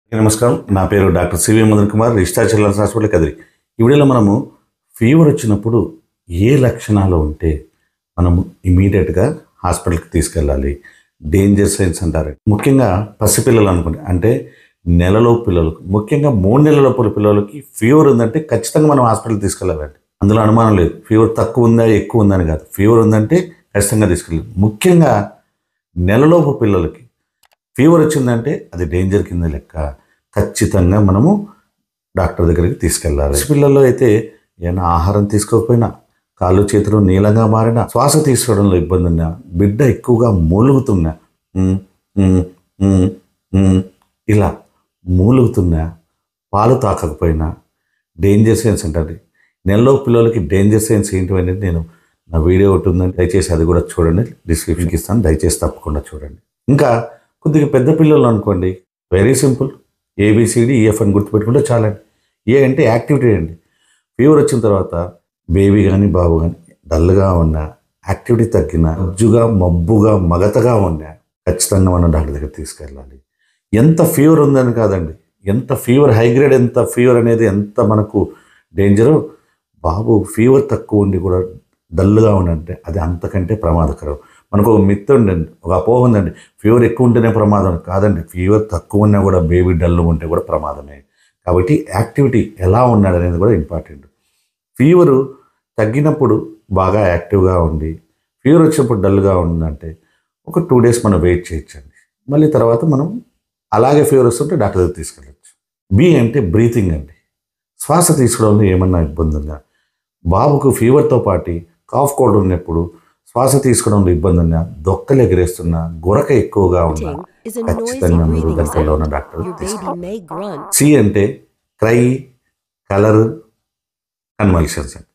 నమస్కారం, నా పేరు doctor C V Madan Kumar, registrar children's hospital Kadiri. ఈ వీడియోలో మనము ఫీవర్ వచ్చినప్పుడు ఏ లక్షణాలు ఉంటే మనము ఇమీడియట్గా హాస్పిటల్కి తీసుకెళ్ళాలి, డేంజర్ సైన్స్ అంటారు. ముఖ్యంగా పసిపిల్లలు అనుకోండి, అంటే నెలలో పిల్లలకు, ముఖ్యంగా 3 నెలల లోపల పిల్లలకి ఫీవర్ ఉందంటే ఖచ్చితంగా మనం హాస్పిటల్కి తీసుకెళ్ళాలండి. అందులో అనుమానం లేదు. ఫీవర్ తక్కువ ఉందా ఎక్కువ ఉందని కాదు, ఫీవర్ ఉందంటే ఖచ్చితంగా తీసుకెళ్ళాలి. ముఖ్యంగా నెలలోపు పిల్లలకి ఫీవర్ వచ్చిందంటే అది డేంజర్ కింద లెక్క. ఖచ్చితంగా మనము డాక్టర్ దగ్గరికి తీసుకెళ్ళాలి. పిల్లల్లో అయితే ఏమైనా ఆహారం తీసుకోకపోయినా, కాళ్ళు చేతులు నీలంగా మారినా, శ్వాస తీసుకోవడంలో ఇబ్బంది ఉన్నా, బిడ్డ ఎక్కువగా మూలుగుతున్నా, ఇలా మూలుగుతున్నా, పాలు తాకకపోయినా డేంజర్ సైన్స్ అంటారు. నెలలో పిల్లలకి డేంజర్ సైన్స్ ఏంటి అనేది నేను నా వీడియో ఒకటి ఉందండి, దయచేసి అది కూడా చూడండి, డిస్క్రిప్షన్కి ఇస్తాను, దయచేసి తప్పకుండా చూడండి. ఇంకా కొద్దిగా పెద్ద పిల్లలు అనుకోండి, వెరీ సింపుల్, ABCDEF అని గుర్తుపెట్టుకుంటే చాలండి. ఏ అంటే యాక్టివిటీ అండి. ఫీవర్ వచ్చిన తర్వాత బేబీ కానీ బాబు కానీ డల్గా ఉన్నా, యాక్టివిటీ తగ్గినా, అజ్జుగా మబ్బుగా మగతగా ఉన్నా ఖచ్చితంగా మనం డాక్టర్ దగ్గర తీసుకెళ్ళాలి. ఎంత ఫీవర్ ఉందని కాదండి, ఎంత ఫీవర్ హై గ్రేడ్, ఎంత ఫీవర్ అనేది ఎంత మనకు డేంజరు. బాబు ఫీవర్ తక్కువ ఉండి కూడా డల్గా ఉండంటే అది అంతకంటే ప్రమాదకరం. మనకు ఒక మిత్ ఉండండి, ఒక అపోహ ఉందండి, ఫీవర్ ఎక్కువ ఉంటేనే ప్రమాదం. కాదండి, ఫీవర్ తక్కువ ఉన్నా కూడా బేబీ డల్ ఉంటే కూడా ప్రమాదమే. కాబట్టి యాక్టివిటీ ఎలా ఉన్నాడు అనేది కూడా ఇంపార్టెంట్. ఫీవరు తగ్గినప్పుడు బాగా యాక్టివ్గా ఉండి, ఫీవర్ వచ్చినప్పుడు డల్గా ఉందంటే ఒక 2 days మనం వెయిట్ చేయొచ్చండి. మళ్ళీ తర్వాత మనం అలాగే ఫీవర్ వస్తుంటే డాక్టర్ దగ్గర తీసుకెళ్ళచ్చు. B అంటే బ్రీతింగ్ అండి. శ్వాస తీసుకోవడంలో ఏమన్నా ఇబ్బంది ఉందా, బాబుకు ఫీవర్తో పాటు కాఫ్ కోల్డ్ ఉన్నప్పుడు శ్వాస తీసుకోవడంలో ఇబ్బంది ఉన్నా, దొక్కలు ఎగిరేస్తున్నా, గురక ఎక్కువగా ఉన్నా ఖచ్చితంగా మీరు దగ్గరలో ఉన్న డాక్టర్ తీసుకోవాలి. C అంటే క్రై, కలర్, కన్వల్షన్స్ అండి.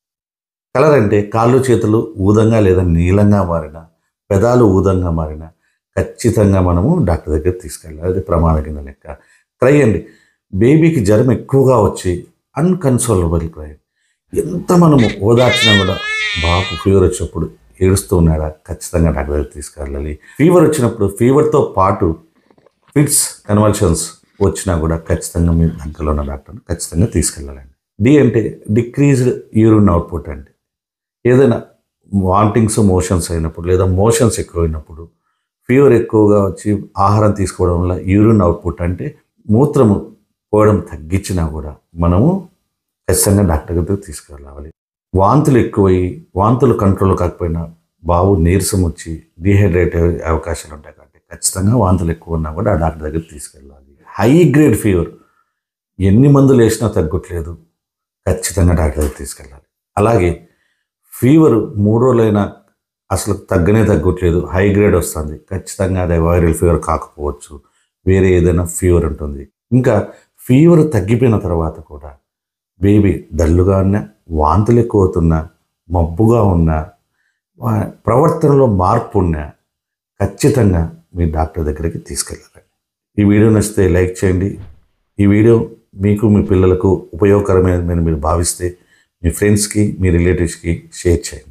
కలర్ అంటే కాళ్ళు చేతులు ఊదంగా లేదా నీలంగా మారిన, పెదాలు ఊదంగా మారిన ఖచ్చితంగా మనము డాక్టర్ దగ్గర తీసుకెళ్ళాలి, అది ప్రమాదం కింద లెక్క. క్రై అండి, బేబీకి జ్వరం ఎక్కువగా వచ్చి అన్కన్సోలబుల్ క్రై, ఎంత మనము ఓదార్చినా కూడా బాబు ఫీవర్ వచ్చినప్పుడు ఏడుస్తూ ఉన్నాడా ఖచ్చితంగా డాక్టర్ దగ్గర తీసుకెళ్ళాలి. ఫీవర్ వచ్చినప్పుడు ఫీవర్తో పాటు ఫిట్స్, కన్వల్షన్స్ వచ్చినా కూడా ఖచ్చితంగా మీ దగ్గరలో ఉన్న డాక్టర్ని ఖచ్చితంగా తీసుకెళ్ళాలండి. D అంటే డిక్రీజ్డ్ యూరిన్ అవుట్పుట్ అండి. ఏదైనా వామిటింగ్స్, మోషన్స్ అయినప్పుడు లేదా మోషన్స్ ఎక్కువైనప్పుడు, ఫీవర్ ఎక్కువగా వచ్చి ఆహారం తీసుకోవడం వల్ల యూరిన్ అవుట్పుట్ అంటే మూత్రము పోవడం తగ్గించినా కూడా మనము ఖచ్చితంగా డాక్టర్ దగ్గరికి తీసుకెళ్ళాలి. వాంతులు ఎక్కువయ్యి వాంతులు కంట్రోల్ కాకపోయినా, బాబు నీరసం వచ్చి డీహైడ్రేట్ అయ్యే అవకాశాలు ఉంటాయి కాబట్టి ఖచ్చితంగా వాంతులు ఎక్కువ ఉన్నా కూడా ఆ డాక్టర్ దగ్గరికి తీసుకెళ్ళాలి. హై గ్రేడ్ ఫీవర్, ఎన్ని మందులు వేసినా తగ్గట్లేదు, ఖచ్చితంగా డాక్టర్ దగ్గరికి తీసుకెళ్ళాలి. అలాగే ఫీవర్ 3 రోజులైనా అసలు తగ్గట్లేదు, హై గ్రేడ్ వస్తుంది, ఖచ్చితంగా అదే వైరల్ ఫీవర్ కాకపోవచ్చు, వేరే ఏదైనా ఫీవర్ ఉంటుంది. ఇంకా ఫీవర్ తగ్గిపోయిన తర్వాత కూడా బేబీ డల్లుగా ఉన్నా, వాంతులు ఎక్కువ అవుతున్నా, మబ్బుగా ఉన్నా, ప్రవర్తనలో మార్పు ఉన్నా ఖచ్చితంగా మీ డాక్టర్ దగ్గరికి తీసుకెళ్ళాలి. ఈ వీడియో నచ్చితే లైక్ చేయండి. ఈ వీడియో మీకు, మీ పిల్లలకు ఉపయోగకరమైన మీరు భావిస్తే మీ ఫ్రెండ్స్కి, మీ రిలేటివ్స్కి షేర్ చేయండి.